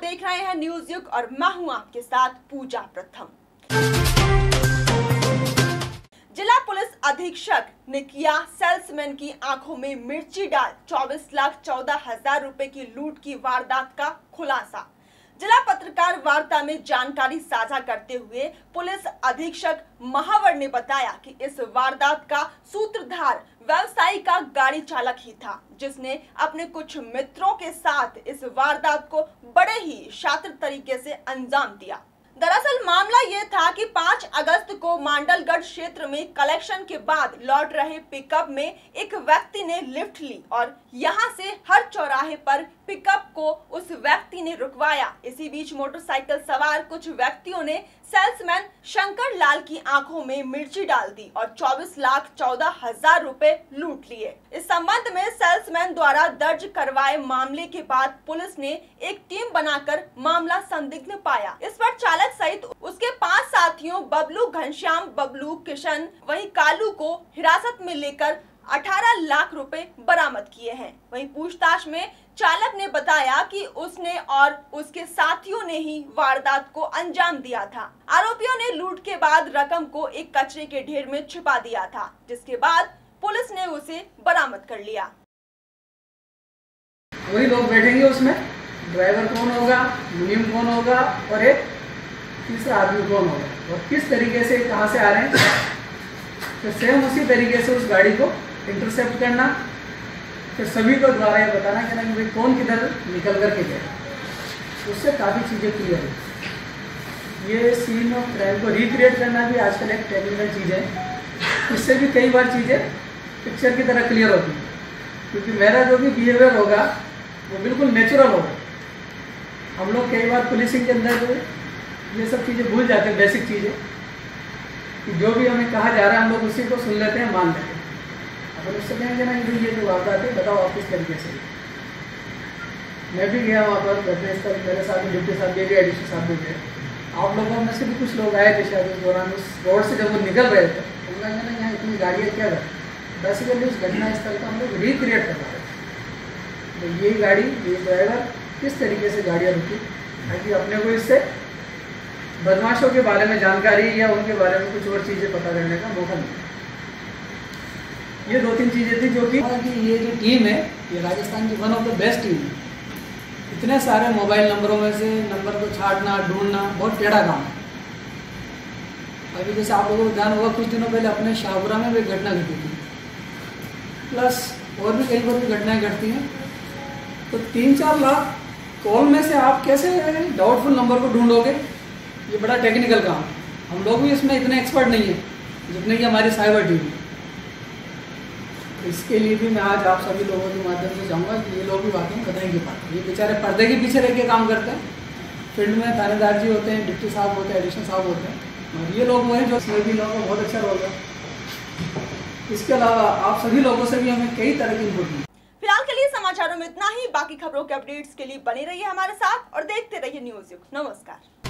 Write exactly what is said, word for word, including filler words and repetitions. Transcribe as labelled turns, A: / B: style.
A: देख रहे हैं न्यूज युग और मैं हूं आपके साथ पूजा प्रथम। जिला पुलिस अधीक्षक ने किया सेल्समैन की आंखों में मिर्ची डाल चौबीस लाख चौदह हजार रुपए की लूट की वारदात का खुलासा। जिला पत्रकार वार्ता में जानकारी साझा करते हुए पुलिस अधीक्षक महावर ने बताया कि इस वारदात का सूत्रधार व्यवसायी का गाड़ी चालक ही था, जिसने अपने कुछ मित्रों के साथ इस वारदात को बड़े ही शातिर तरीके से अंजाम दिया। दरअसल मामला ये था कि पाँच अगस्त को मांडलगढ़ क्षेत्र में कलेक्शन के बाद लौट रहे पिकअप में एक व्यक्ति ने लिफ्ट ली और यहां से हर चौराहे पर पिकअप को उस व्यक्ति ने रुकवाया। इसी बीच मोटरसाइकिल सवार कुछ व्यक्तियों ने सेल्समैन शंकर लाल की आंखों में मिर्ची डाल दी और चौबीस लाख चौदह हजार रुपए लूट लिए। इस संबंध में सेल्समैन द्वारा दर्ज करवाए मामले के बाद पुलिस ने एक टीम बनाकर मामला संदिग्ध पाया। इस पर चालक सहित उसके पांच साथियों बबलू, घनश्याम, बबलू, किशन वहीं कालू को हिरासत में लेकर अठारह लाख रुपए बरामद किए हैं। वहीं पूछताछ में चालक ने बताया कि उसने और उसके साथियों ने ही वारदात को अंजाम दिया था। आरोपियों ने लूट के बाद रकम को एक कचरे के ढेर में छिपा दिया था, जिसके बाद पुलिस ने उसे बरामद कर लिया।
B: वही लोग बैठेंगे उसमें, ड्राइवर कौन होगा, मुनीम कौन होगा और एक तीसरा आदमी कौन होगा और किस तरीके से कहां से आ रहे हैं, तो सेम उसी तरीके से उस गाड़ी को इंटरसेप्ट करना, फिर सभी को द्वारा ये बताना कि भाई कौन किधर निकल कर के गया। उससे काफ़ी चीज़ें क्लियर है। ये सीन ऑफ क्राइम को रिक्रिएट करना भी आजकल एक टेक्निकल चीज़ है। इससे भी कई बार चीज़ें पिक्चर की तरह क्लियर होती हैं, क्योंकि मेरा जो भी बिहेवियर होगा वो बिल्कुल नेचुरल होगा। हम लोग कई बार पुलिसिंग के अंदर ये सब चीज़ें भूल जाते हैं, बेसिक चीज़ें, कि जो भी हमें कहा जा रहा है हम लोग उसी को सुन लेते हैं, मान लेते हैं। अपन उससे कहेंगे ना कि ये जो वारदात है बताओ आप किस तरीके से। मैं भी गया वहाँ पर घटनास्थल, मेरे साथ में डिप्टी साहब भी एडिशनल साहब भी गए। आप लोगों में से भी कुछ लोग आए थे शायद उस दौरान, उस रोड से जब वो निकल रहे थे तो उन्होंने ना यहाँ इतनी गाड़ियाँ क्या कर, बेसिकली उस घटनास्थल का हम लोग रिक्रिएट कर रहे थे। तो ये गाड़ी, ये ड्राइवर किस तरीके से गाड़ियाँ रुकी, ताकि अपने को इससे बदमाशों के बारे में जानकारी या उनके बारे में कुछ और चीज़ें पता करने का मौका मिला। ये दो तीन चीज़ें थी जो कि ये जो टीम है ये राजस्थान की one of the best team है। इतने सारे मोबाइल नंबरों में से नंबर को छाटना, ढूंढना बहुत टेढ़ा काम है। अभी जैसे आप लोगों को ध्यान होगा, कुछ दिनों पहले अपने शाहपुरा में भी घटना घटी थी, प्लस और भी कई बार भी घटनाएँ घटती हैं। तो तीन चार लाख कॉल में से आप कैसे डाउटफुल नंबर को ढूंढोगे, ये बड़ा टेक्निकल काम है। हम लोग भी इसमें इतने एक्सपर्ट नहीं है जितने कि हमारी साइबर टीम है। इसके लिए भी मैं आज आप सभी लोगों के माध्यम से चाहूँगा कि ये लोग भी वाकई में कतई की बात है। ये बेचारे पर्दे के पीछे रह के काम करते हैं, फील्ड में थानेदार जी होते हैं, डिप्टी साहब होते हैं, एडिशनल साहब होते हैं, और ये लोग वो हैं जो इसमें भी लोगों का बहुत अच्छा रोल है। इसके अलावा आप सभी लोगों से भी हमें कई तरह की इनपुट मिली।
A: फिलहाल के लिए समाचारों में इतना ही। बाकी खबरों के अपडेट्स के लिए बने रहिए हमारे साथ और देखते रहिए न्यूज युग। नमस्कार।